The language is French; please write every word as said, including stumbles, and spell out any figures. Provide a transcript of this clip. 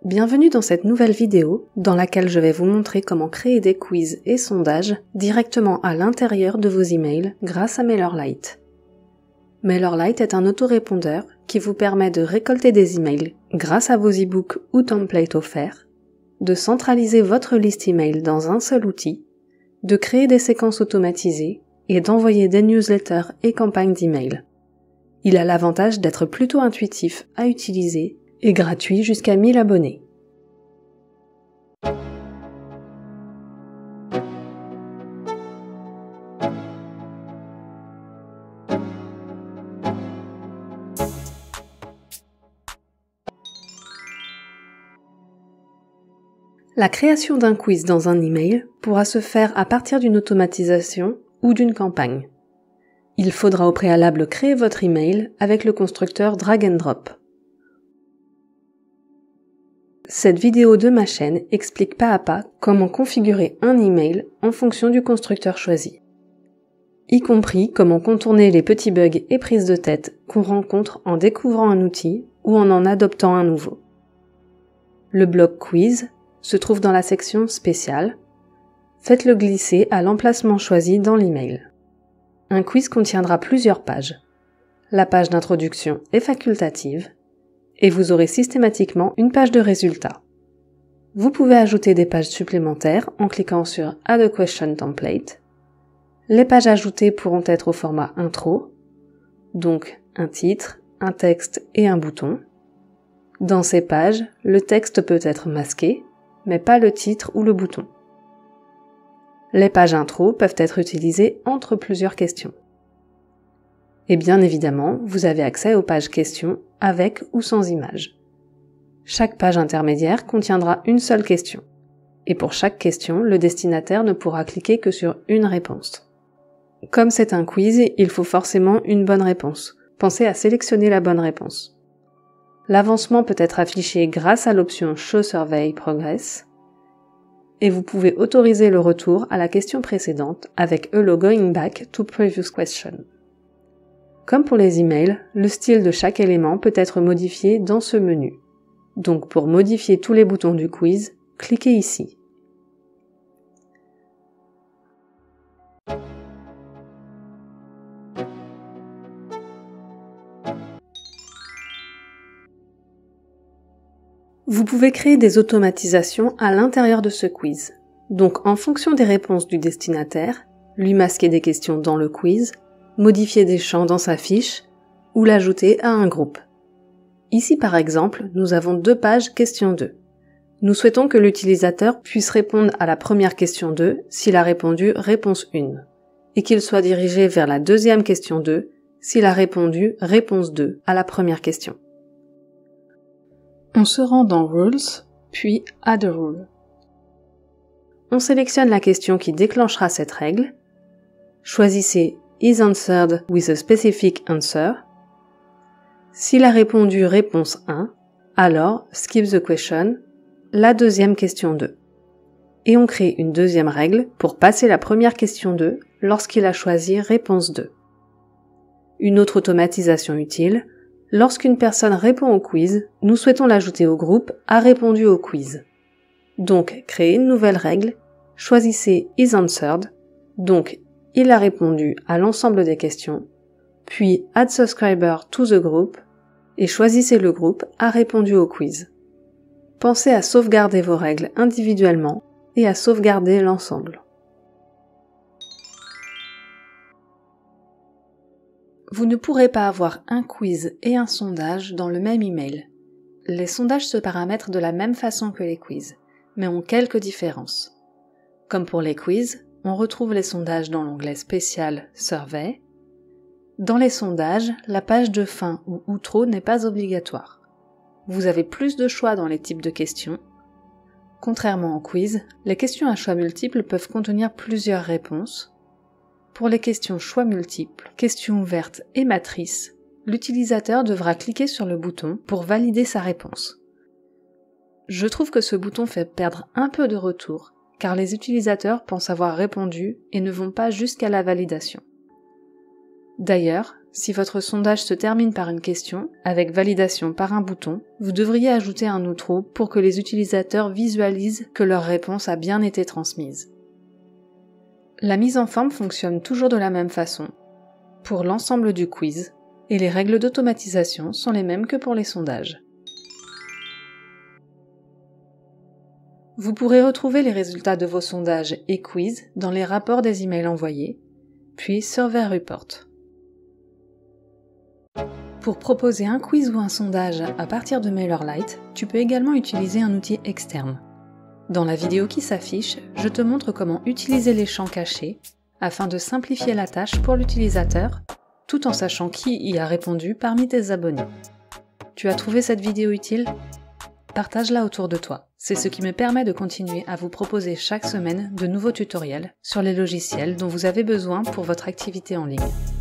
Bienvenue dans cette nouvelle vidéo dans laquelle je vais vous montrer comment créer des quiz et sondages directement à l'intérieur de vos emails grâce à MailerLite. MailerLite est un autorépondeur qui vous permet de récolter des emails grâce à vos e-books ou templates offerts, de centraliser votre liste email dans un seul outil, de créer des séquences automatisées et d'envoyer des newsletters et campagnes d'email. Il a l'avantage d'être plutôt intuitif à utiliser et gratuit jusqu'à mille abonnés. La création d'un quiz dans un email pourra se faire à partir d'une automatisation ou d'une campagne. Il faudra au préalable créer votre email avec le constructeur Drag and Drop. Cette vidéo de ma chaîne explique pas à pas comment configurer un email en fonction du constructeur choisi, y compris comment contourner les petits bugs et prises de tête qu'on rencontre en découvrant un outil ou en en adoptant un nouveau. Le bloc quiz se trouve dans la section spéciale. Faites-le glisser à l'emplacement choisi dans l'email. Un quiz contiendra plusieurs pages. La page d'introduction est facultative et vous aurez systématiquement une page de résultats. Vous pouvez ajouter des pages supplémentaires en cliquant sur Add a Question Template. Les pages ajoutées pourront être au format intro, donc un titre, un texte et un bouton. Dans ces pages, le texte peut être masqué, mais pas le titre ou le bouton. Les pages intro peuvent être utilisées entre plusieurs questions. Et bien évidemment, vous avez accès aux pages questions avec ou sans images. Chaque page intermédiaire contiendra une seule question. Et pour chaque question, le destinataire ne pourra cliquer que sur une réponse. Comme c'est un quiz, il faut forcément une bonne réponse. Pensez à sélectionner la bonne réponse. L'avancement peut être affiché grâce à l'option Show Survey Progress. Et vous pouvez autoriser le retour à la question précédente avec Allow Going Back to Previous Question. Comme pour les emails, le style de chaque élément peut être modifié dans ce menu. Donc pour modifier tous les boutons du quiz, cliquez ici. Vous pouvez créer des automatisations à l'intérieur de ce quiz. Donc en fonction des réponses du destinataire, lui masquer des questions dans le quiz, modifier des champs dans sa fiche ou l'ajouter à un groupe. Ici par exemple, nous avons deux pages question deux. Nous souhaitons que l'utilisateur puisse répondre à la première question deux s'il a répondu réponse un et qu'il soit dirigé vers la deuxième question deux s'il a répondu réponse deux à la première question. On se rend dans Rules, puis Add a Rule. On sélectionne la question qui déclenchera cette règle. Choisissez Is answered with a specific answer. S'il a répondu réponse un, alors skip the question, la deuxième question deux. Et on crée une deuxième règle pour passer la première question deux lorsqu'il a choisi réponse deux. Une autre automatisation utile, lorsqu'une personne répond au quiz, nous souhaitons l'ajouter au groupe a répondu au quiz. Donc, créez une nouvelle règle, choisissez Is answered, donc il a répondu à l'ensemble des questions, puis Add subscriber to the group et choisissez le groupe a répondu au quiz. Pensez à sauvegarder vos règles individuellement et à sauvegarder l'ensemble. Vous ne pourrez pas avoir un quiz et un sondage dans le même email. Les sondages se paramètrent de la même façon que les quiz, mais ont quelques différences. Comme pour les quiz, on retrouve les sondages dans l'onglet spécial Survey. Dans les sondages, la page de fin ou outro n'est pas obligatoire. Vous avez plus de choix dans les types de questions. Contrairement au quiz, les questions à choix multiples peuvent contenir plusieurs réponses. Pour les questions choix multiples, questions ouvertes et matrices, l'utilisateur devra cliquer sur le bouton pour valider sa réponse. Je trouve que ce bouton fait perdre un peu de retour, car les utilisateurs pensent avoir répondu et ne vont pas jusqu'à la validation. D'ailleurs, si votre sondage se termine par une question, avec validation par un bouton, vous devriez ajouter un outro pour que les utilisateurs visualisent que leur réponse a bien été transmise. La mise en forme fonctionne toujours de la même façon pour l'ensemble du quiz, et les règles d'automatisation sont les mêmes que pour les sondages. Vous pourrez retrouver les résultats de vos sondages et quiz dans les rapports des emails envoyés, puis Survey Report. Pour proposer un quiz ou un sondage à partir de MailerLite, tu peux également utiliser un outil externe. Dans la vidéo qui s'affiche, je te montre comment utiliser les champs cachés afin de simplifier la tâche pour l'utilisateur, tout en sachant qui y a répondu parmi tes abonnés. Tu as trouvé cette vidéo utile ? Partage-la autour de toi. C'est ce qui me permet de continuer à vous proposer chaque semaine de nouveaux tutoriels sur les logiciels dont vous avez besoin pour votre activité en ligne.